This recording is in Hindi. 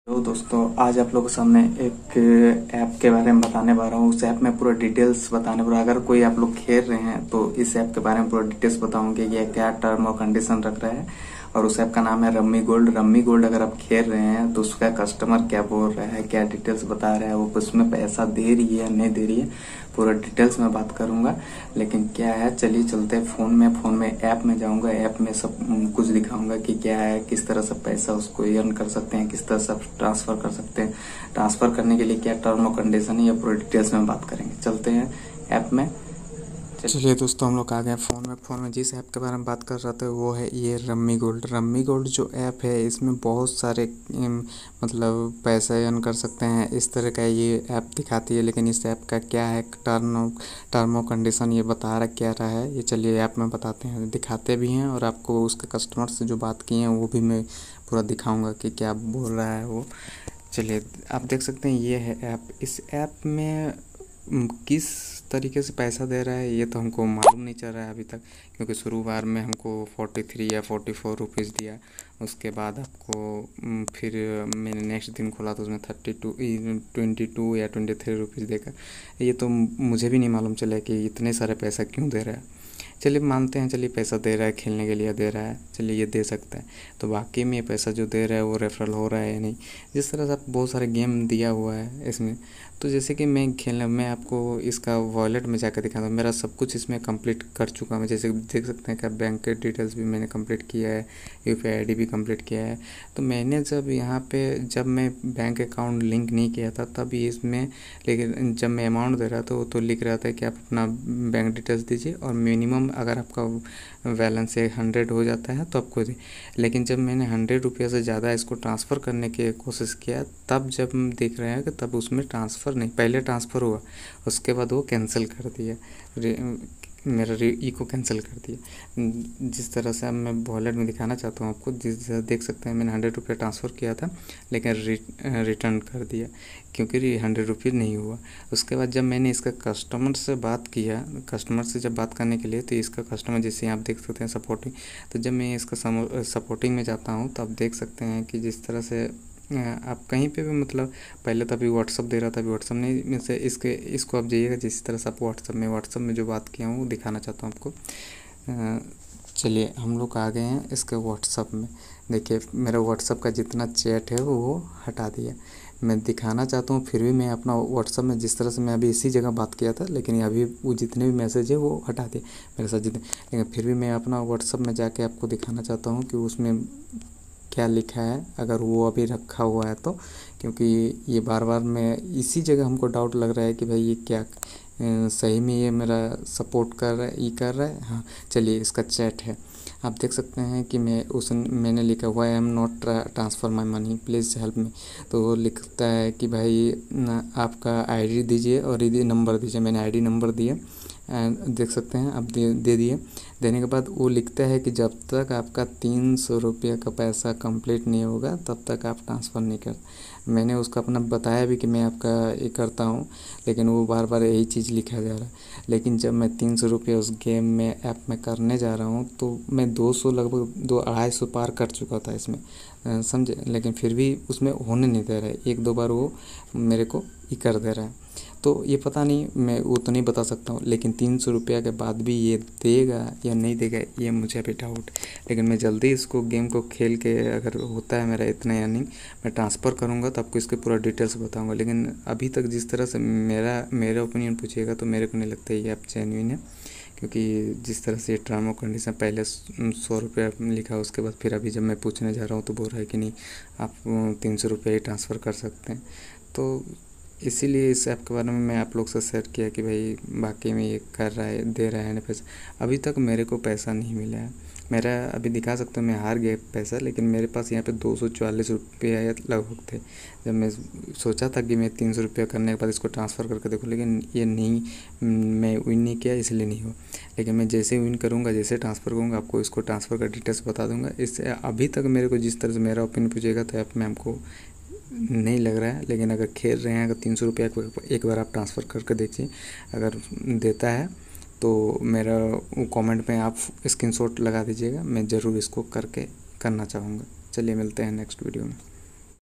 तो दोस्तों आज आप लोगों के सामने एक ऐप के बारे में बताने वाला हूँ। उस ऐप में पूरा डिटेल्स बताने वाला। अगर कोई आप लोग खेल रहे हैं तो इस ऐप के बारे में पूरा डिटेल्स बताऊंगे, ये क्या टर्म और कंडीशन रख रहा है। और उस ऐप का नाम है रम्मी गोल्ड। रम्मी गोल्ड अगर आप खेल रहे हैं तो उसका कस्टमर क्या बोल रहा है, क्या डिटेल्स बता रहा है, वो उसमें पैसा दे रही है नहीं दे रही है, पूरा डिटेल्स में बात करूंगा। लेकिन क्या है, चलिए चलते हैं फोन में ऐप में जाऊंगा। ऐप में सब कुछ दिखाऊंगा कि क्या है, किस तरह से पैसा उसको अर्न कर सकते हैं, किस तरह से ट्रांसफर कर सकते हैं, ट्रांसफर करने के लिए क्या टर्म और कंडीशन है, ये पूरे डिटेल्स में बात करेंगे। चलते हैं ऐप में। चलिए दोस्तों, हम लोग आ गए फोन में जिस ऐप के बारे में बात कर रहे थे वो है ये रम्मी गोल्ड। रम्मी गोल्ड जो ऐप है इसमें बहुत सारे मतलब पैसे अर्न कर सकते हैं, इस तरह का ये ऐप दिखाती है। लेकिन इस ऐप का क्या है टर्म और कंडीशन ये बता रहा क्या रहा है, ये चलिए ऐप में बताते हैं, दिखाते भी हैं। और आपको उसके कस्टमर से जो बात की है वो भी मैं पूरा दिखाऊंगा कि क्या बोल रहा है वो। चलिए आप देख सकते हैं ये है ऐप। इस ऐप में किस तरीके से पैसा दे रहा है ये तो हमको मालूम नहीं चल रहा है अभी तक, क्योंकि शुरुआत में हमको 43 या 44 रुपीज़ दिया। उसके बाद आपको फिर मैंने नेक्स्ट दिन खोला तो उसमें 22 या 23 रुपीज़ देकर, ये तो मुझे भी नहीं मालूम चला कि इतने सारे पैसा क्यों दे रहा है। चलिए मानते हैं, चलिए पैसा दे रहा है, खेलने के लिए दे रहा है, चलिए ये दे सकता है। तो वाकई में ये पैसा जो दे रहा है वो रेफरल हो रहा है या नहीं। जिस तरह से आप बहुत सारे गेम दिया हुआ है इसमें, तो जैसे कि मैं आपको इसका वॉलेट में जाकर दिखाता हूँ। मेरा सब कुछ इसमें कंप्लीट कर चुका हूँ। जैसे देख सकते हैं कि बैंक के डिटेल्स भी मैंने कंप्लीट किया है, यूपीआई आईडी भी कंप्लीट किया है। तो मैंने जब मैं बैंक अकाउंट लिंक नहीं किया था तब इसमें, लेकिन जब मैं अमाउंट दे रहा था वो तो लिख रहा था कि आप अपना बैंक डिटेल्स दीजिए और मिनिमम अगर आपका बैलेंस 100 हो जाता है तो आपको दे। लेकिन जब मैंने 100 रुपये से ज़्यादा इसको ट्रांसफ़र करने की कोशिश किया, तब जब हम देख रहे हैं कि तब उसमें ट्रांसफ़र नहीं, पहले ट्रांसफ़र हुआ उसके बाद वो कैंसिल कर दिया, मेरा ई को कैंसिल कर दिया। जिस तरह से अब मैं वॉलेट में दिखाना चाहता हूँ आपको, जिस तरह देख सकते हैं मैंने 100 रुपये ट्रांसफ़र किया था लेकिन रिटर्न कर दिया क्योंकि 100 रुपये नहीं हुआ। उसके बाद जब मैंने इसका कस्टमर से बात किया, कस्टमर से जब बात करने के लिए, तो इसका कस्टमर जैसे आप देख सकते हैं सपोर्टिंग, तो जब मैं इसका सपोर्टिंग में जाता हूँ तो आप देख सकते हैं कि जिस तरह से आप कहीं पे भी मतलब पहले तो अभी व्हाट्सअप दे रहा था, अभी व्हाट्सअप नहीं में से इसको आप जाइएगा जिस तरह से आप व्हाट्सअप में जो बात किया हूँ वो दिखाना चाहता हूँ आपको। चलिए हम लोग आ गए हैं इसके व्हाट्सअप में। देखिए मेरा व्हाट्सअप का जितना चैट है वो हटा दिया। मैं दिखाना चाहता हूँ फिर भी मैं अपना व्हाट्सअप में जिस तरह से मैं अभी इसी जगह बात किया था, लेकिन अभी वो जितने भी मैसेज है वो हटा दिए मेरे साथ जितने। लेकिन फिर भी मैं अपना व्हाट्सअप में जाके आपको दिखाना चाहता हूँ कि उसमें क्या लिखा है, अगर वो अभी रखा हुआ है तो। क्योंकि ये बार बार मैं इसी जगह हमको डाउट लग रहा है कि भाई ये क्या सही में ये मेरा सपोर्ट कर रहा है, ये कर रहा है। हाँ चलिए इसका चैट है, आप देख सकते हैं कि मैंने लिखा हुआ है, I am not transfer my money please help me. तो वो लिखता है कि भाई आपका आईडी दीजिए और ये नंबर दीजिए। मैंने आईडी नंबर दिया, देख सकते हैं आप दे दिए। देने के बाद वो लिखता है कि जब तक आपका 300 रुपये का पैसा कंप्लीट नहीं होगा तब तक आप ट्रांसफ़र नहीं कर। मैंने उसको अपना बताया भी कि मैं आपका ये करता हूँ, लेकिन वो बार बार यही चीज़ लिखा जा रहा है। लेकिन जब मैं 300 रुपये उस गेम में ऐप में करने जा रहा हूँ तो मैं 200 लगभग 200-250 पार कर चुका था इसमें, समझे। लेकिन फिर भी उसमें होने नहीं दे रहा है, एक दो बार वो मेरे को ये कर दे रहा है। तो ये पता नहीं, मैं वो तो नहीं बता सकता हूँ, लेकिन 300 रुपये के बाद भी ये देगा या नहीं देगा ये मुझे अभी डाउट। लेकिन मैं जल्दी इसको गेम को खेल के, अगर होता है मेरा इतना अर्निंग, मैं ट्रांसफ़र करूँगा तो आपको इसके पूरा डिटेल्स बताऊँगा। लेकिन अभी तक जिस तरह से मेरा ओपिनियन पूछिएगा तो मेरे को नहीं लगता ये ऐप जेन्युइन है। क्योंकि जिस तरह से टर्म और कंडीशन पहले 100 रुपये लिखा, उसके बाद फिर अभी जब मैं पूछने जा रहा हूँ तो बोल रहा है कि नहीं आप 300 रुपये ही ट्रांसफ़र कर सकते हैं। तो इसीलिए इस ऐप के बारे में मैं आप लोग से शेयर किया कि भाई वाकई में ये कर रहा है, दे रहा है ना पैसा। अभी तक मेरे को पैसा नहीं मिला है। मेरा अभी दिखा सकता हूँ मैं हार गया पैसा, लेकिन मेरे पास यहाँ पे 244 रुपये लगभग थे। जब मैं सोचा था कि मैं 300 रुपये करने के बाद इसको ट्रांसफ़र करके देखूँ, लेकिन ये नहीं, मैं विन नहीं किया इसलिए नहीं हुआ। लेकिन मैं जैसे विन करूँगा, जैसे ट्रांसफ़र करूँगा, आपको इसको ट्रांसफ़र का डिटेल्स बता दूँगा। इससे अभी तक मेरे को जिस तरह से मेरा ओपिनियन पूछेगा तो ऐप में हमको नहीं लग रहा है। लेकिन अगर खेल रहे हैं, अगर 300 रुपये एक बार आप ट्रांसफ़र करके देखिए, अगर देता है तो मेरा कमेंट में आप स्क्रीनशॉट लगा दीजिएगा, मैं ज़रूर इसको करके करना चाहूँगा। चलिए मिलते हैं नेक्स्ट वीडियो में।